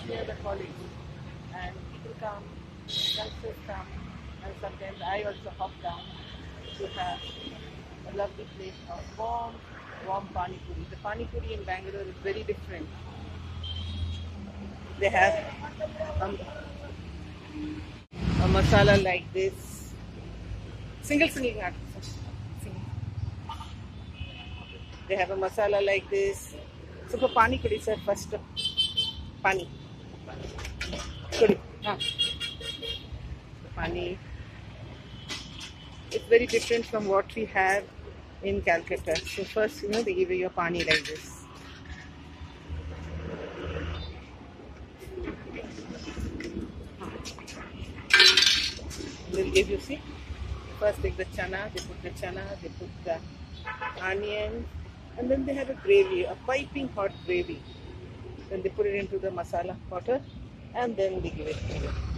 near the college, and people come, youngsters come, and sometimes I also hop down to have a lovely plate of warm Panipuri. The Panipuri in Bangalore is very different. They have um, a masala like this. Single not single. They have a masala like this. So for pani kudi, sir, first pani kudi. Pani. It's very different from what we have in Calcutta. So first, they give you a pani like this. They'll give you, see, first take the chana, they put the onion, and then they have a gravy, a piping hot gravy. Then they put it into the masala water, and then they give it to you.